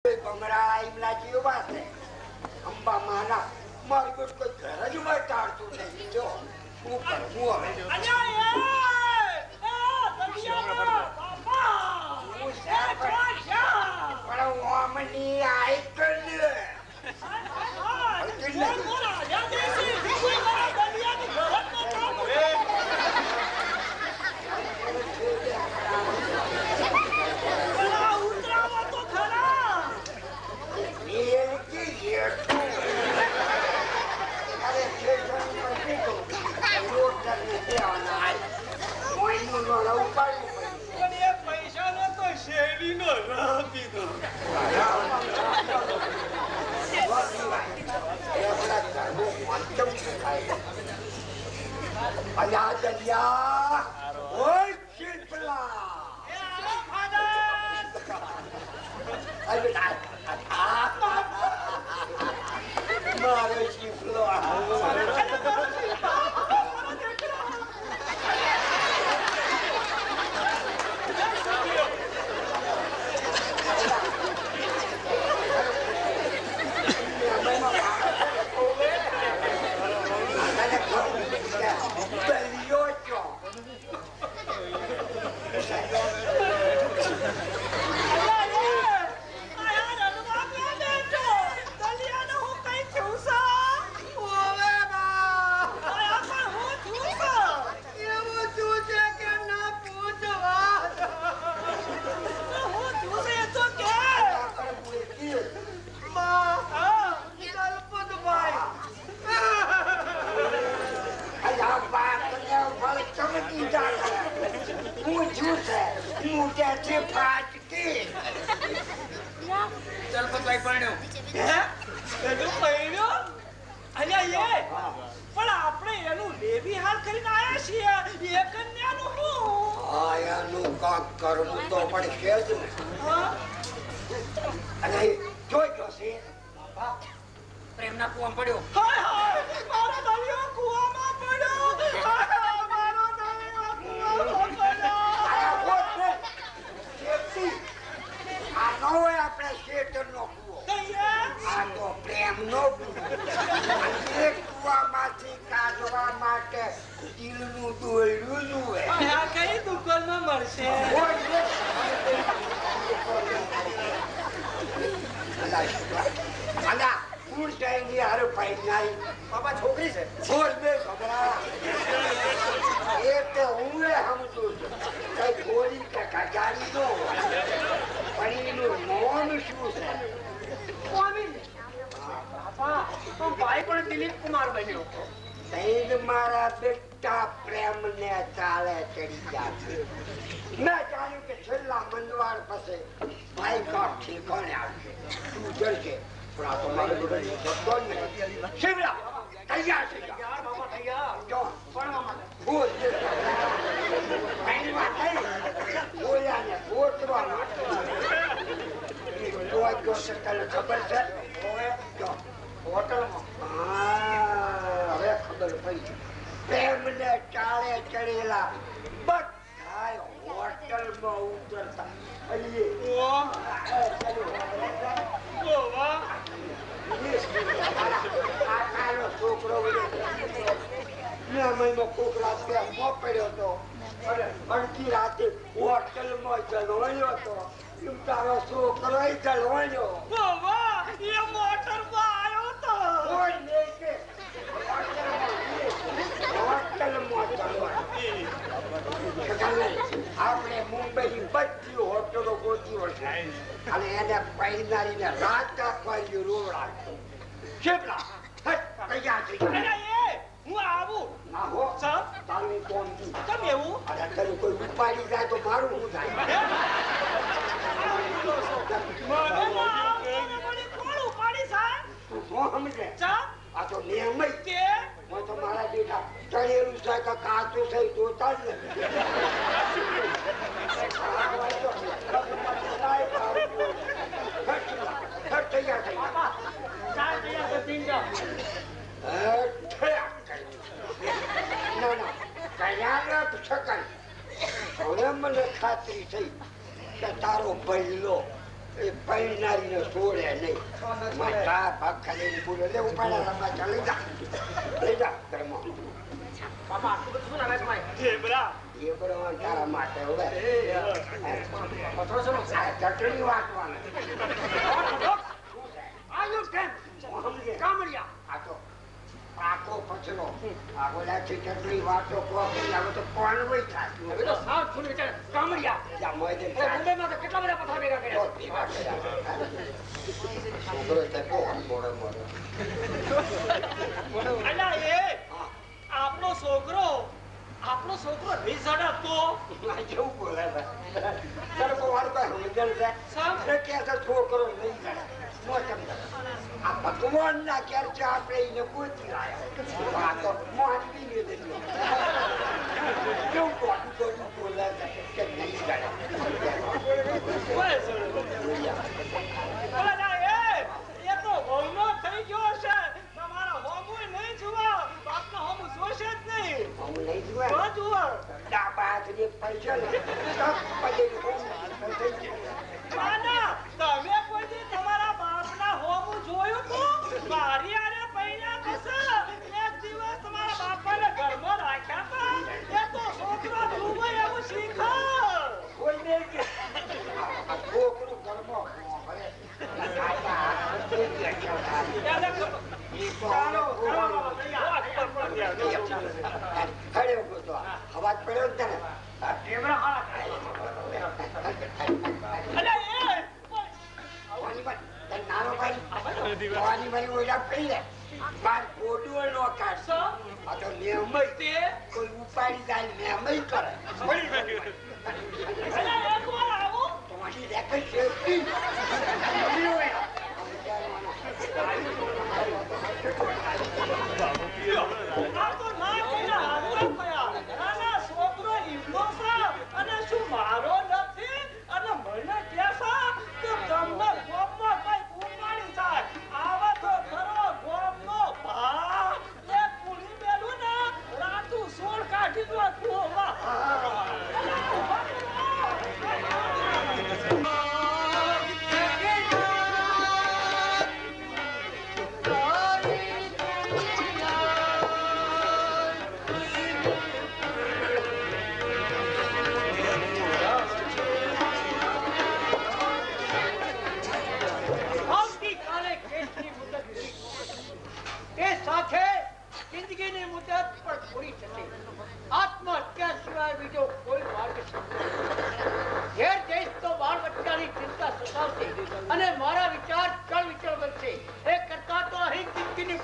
બમરા ઈમલા જીવ વાસે અંબા માના મારી કોઈ કોઈ ઘર જ વટાડતું નહીં જો હું કરવું હવે અલ્યા બાપા હું પણ ઓમની આઈ કર Ayah Delia, oi Cipla. Ayo dah. Mari Cipla. એ પૈનારીનો છોડે નહીં. માતા ભાગ ખાલી બોલે લે ઉપાડા રમવા ચાલે જા. લઈ જા ઘરમાં. બાપા આટલું બધું શું લાગે છે માય? ઢેબરા. એ બરોબર તારા માટે હવે. થોડો ચટણી વાટવાની. આયુ કેમ? કામડિયા. આ તો પાકો પછલો. આ બોલાથી ચટણી વાટો કોકી આવે તો કોણ વઈ થાય. હવે તો સાવ છોડી વિચાર કામડિયા. જા મોય દે. મુંબઈમાં તો કેટલા બધા પથ્થર ભેગા કર્યા. તો ભેગા કર્યા. છોકરો તે કોણ મોડે મોડે. અલા એ આપણો છોકરો નહીં સડાતો. કેવું બોલે તારે કોઈ સમજણ છે સામે કે છોકરો નહીં સડે આ ભગવાન ના ક્યાર છે આપણે એને ગોતી લાયા આ તો માનવી ને દેજો કેવું કોટું બોલે કે નહીં સડે એ તો હોમો થઈ ગયો છે. તમારા હોમો નહીં જોવા. બાપના હોમો જોશે જ નહીં. હું નહીં જુએ ન જુઓ. ડાબા હાથની પૈસા ને તક પડી થઈ જાય માના તમે કોઈ દી તમારા બાપના હોમું જોયું તું? મારી આરે પૈણા થશે. એક દિવસ તમારા બાપાને ઘરમાં રાખ્યા હતા. એ તો છોકરો જુએ એવું શીખે. કોઈ નહીં કે આ છોકરું ઘરમાં ભરે એને ખબર. ચાલો, ચાલો બાબા, તૈયાર. ખડે ઉભો તો અવાજ પડ્યો ને તને ઢેબરા હારા અલે એ નાનો ભાઈ ભવાની ભાઈ ઓલા પડી લે બાર કોડું નો કાઢશો આ તો નિયમય તે કોઈ ઉપાડી જાય નિયમય કરે અલે એક વાર આવો. તમારી દેખ છે આ તો ના કેલા હાથમાં પયા. નાના છોકરો ઈમનો છે અને શું મારો નથી અને મને કેસા કે તમને ગોમમાં કઈ ઉપાડી જાય. આવા તો ખરો ગોમનો ભા. એ કુલી બેલું ને રાતું સોળ કાઢી દો કુવા. જિંદગીની મુદત પણ પૂરી થશે. આત્મહત્યા સિવાય બીજો કોઈ માર્ગ છે. ઘેર જઈશ તો બાળ બચ્ચાની ચિંતા સતાવશે અને મારા વિચાર ચળ વિચળ બનશે. એ કરતા તો અહીં જિંદગીની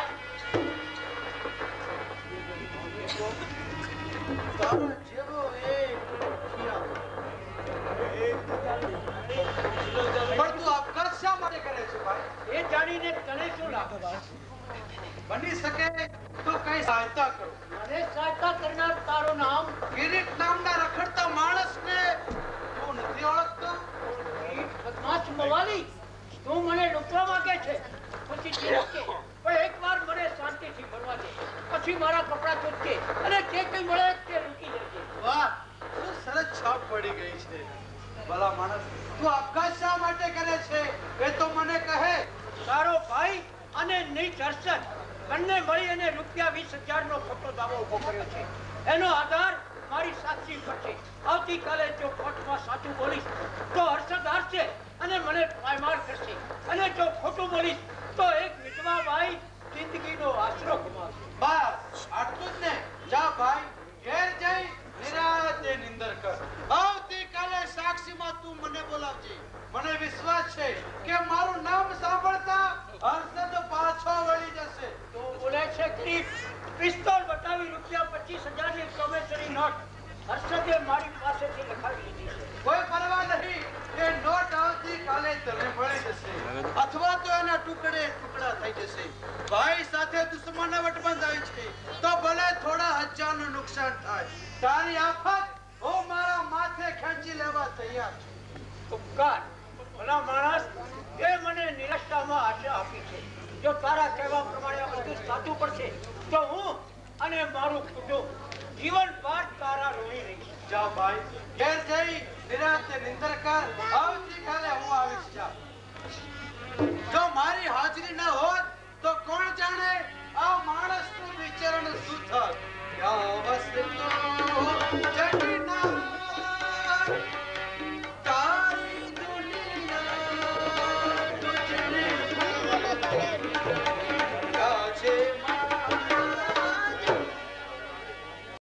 એ જાણીને તને શું લાગે? બની શકે તો કઈ સહાયતા કરો. મને સહાયતા કરનાર તારું નામ કિરીટ નામના રખડતા માણસને તું નથી ઓળખતો? બદમાશ મવાલી, તું મને લૂંટવા માંગે છે. પછી ચીરકે પણ એકવાર મને શાંતિથી મરવા દે. પછી મારા કપડા ચોટકે અને જે કંઈ મળે તે લૂંટી લેજે. વાહ, શું સરસ છાપ પડી ગઈ છે. ભલા માણસ, તું આપઘાત શા માટે કરે છે એ તો મને કહે. તારો ભાઈ અને નીચ હર્ષદ બંને મળી અને ₹20,000 નો ખોટો દાવો ઉભો કર્યો છે. એનો આધાર મારી સાક્ષી પર છે. આવતીકાલે જો કોર્ટમાં સાચું બોલીશ તો હર્ષદ હારશે અને મને પાયમાર કરશે અને જો ખોટું બોલીશ તો એક વિધવા બાઈ જિંદગીનો આશરો ગુમાવશે. બસ આટલું જ ને. જા ભાઈ, ઘેર જઈ નિરાતે નિંદર કર. આવતીકાલે સાક્ષીમાં તું મને બોલાવજે. મને વિશ્વાસ છે કે મારું નામ સાંભળતા હર્ષદ પાછો વળી જશે. તો બોલે છે કે પિસ્તોલ બતાવી ₹25,000 ની પ્રોમેસરી નોટ હર્ષદે મારી પાસેથી લખાવી લીધી છે. કોઈ પરવા નહીં. એ નોટ આવતીકાલે તને મળી જશે અથવા તો એના ટુકડે ટુકડા થઈ જશે. ભાઈ સાથે દુશ્મનાવટ બંધાઈ છે તો ભલે થોડા હજારનું નુકસાન થાય. તારી આફત હું મારા માથે ખેંચી લેવા તૈયાર છું. ઉપકાર ભલા માણસ, એ મને નિરાશામાં આશા આપી છે. જો તારા કહેવા પ્રમાણે આ બધું સાચું પડશે તો હું અને મારું કુટુંબ જીવન ભર તારા ઋણી રહીશ. જા ભાઈ, ઘેર જઈ નિરાતે નિંદર કર. આવતીકાલે હું આવીશ. જા. જો મારી હાજરી ન હોત તો કોણ જાણે આ માણસનું વિચારણ શું થાત. યા વસ્તુ જગના